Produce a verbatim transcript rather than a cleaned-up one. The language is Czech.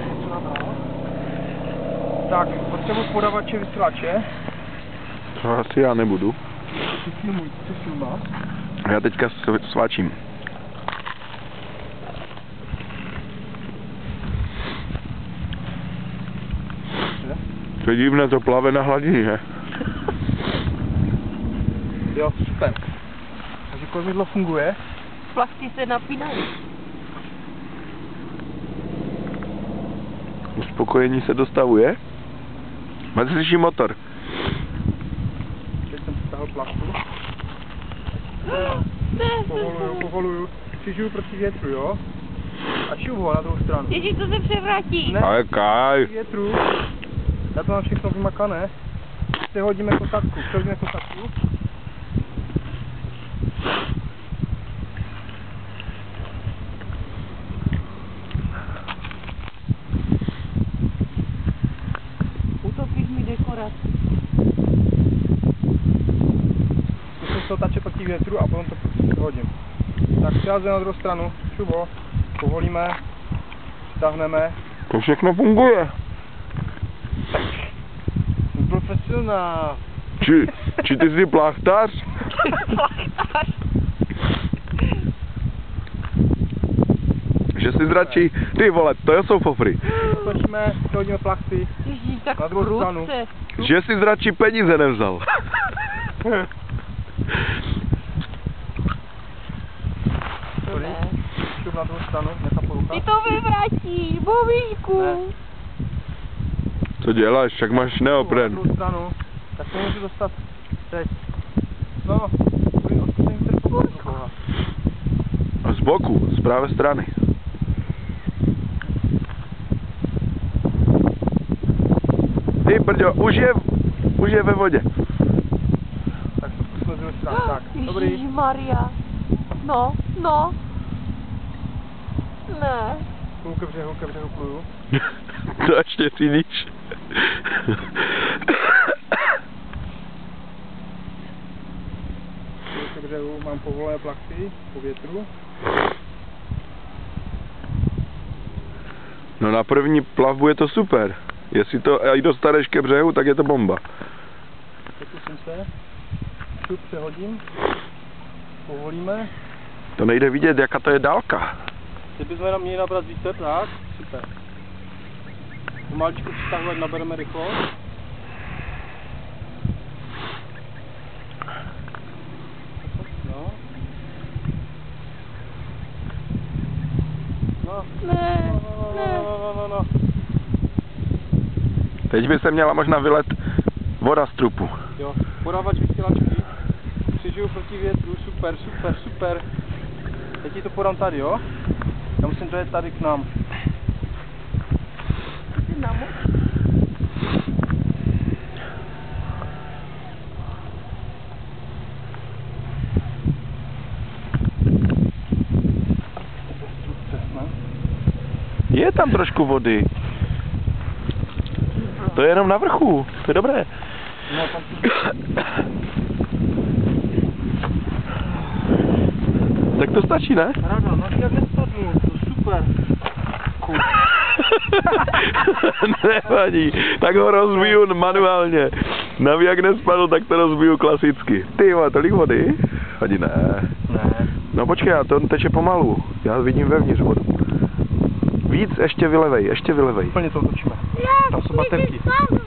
něco nabral. Tak, potřebuji podavače vysílače. To asi já nebudu. Ty filmuj, ty filmáš. Já teďka sváčím. To je divné, to plave na hladině. Jo, super. Takže kormidlo funguje. Plachty se napínají. Uspokojení se dostavuje. Máte slyší motor. Teď jsem stáhl plachtu. Ne, Povoluju, povoluju. Přižiju proti větru, jo? A šiju ho na druhou stranu. Ježíš, to se převrátí. Ne. Ale kaj. Větru. Já to mám všechno vymakané. Teď hodíme kosatku. Přehodíme kosatku. Utopíš mi dekoraci. Zkusím se otačet proti větru a potom to prostě hodím. Tak přiházím na druhou stranu. Šubo. Povolíme. Přitáhneme. To všechno funguje. Profesionál. Či, či ty jsi plachtář? Plachtář. Že jsi zračí? Ty vole, to jsou fofry. Točíme, přehodíme plachty. Ježíš, tak Na druhou stranu. prudce. Že jsi zračí peníze nevzal. Sorry. Šup na druhou stranu, nechám poruchat. Ty to vyvrátíš, bobíčku. Ne. Co děláš? Však máš Na neopren. druhou stranu. Tak to můžu dostat teď. No, půjdu odkusím trpku. A z boku, z pravé strany. Ty brďo, už je, už je ve vodě. Tak to zkusíme z druhé strany. Tak, dobrý. Ježišmarja. No, no. Ne. Pluju ke břehu, ke břehu pluju. To ještě ty víš. Pluju ke břehu, mám povolené plachty po větru. No na první plavbu je to super. Jestli to i dostaneš ke břehu, tak je to bomba. Pokusím se. Šup přehodím. Povolíme. To nejde vidět, jaká to je dálka. Teď bychom jenom měli nabrat vítr, tak? Super. Pomaličku přitahovat, nabereme rychlost. No. No. Ne, No, ne. no, no, no, no. Teď by se měla možná vylet voda z trupu. Jo, podávač vysílačky. Přižiju proti větru, super, super, super. Teď ti to podám tady, jo? Já musím dojet tady k nám. Jsi na moc? Je tam trošku vody. To je jenom na vrchu, to je dobré. No, tam Tak to stačí, ne? Rada, na jak nespadnu, to super. Cool. Nevadí, tak ho rozbiju manuálně. Na jak nespadl, tak to rozbiju klasicky. Ty jo, tolik vody? Hodí ne. Ne. No počkej, já to teče pomalu. Já vidím vevnitř vodu. Víc ještě vylevej, ještě vylevej. Úplně to otočíme. Já, Tam jsou baterky. sám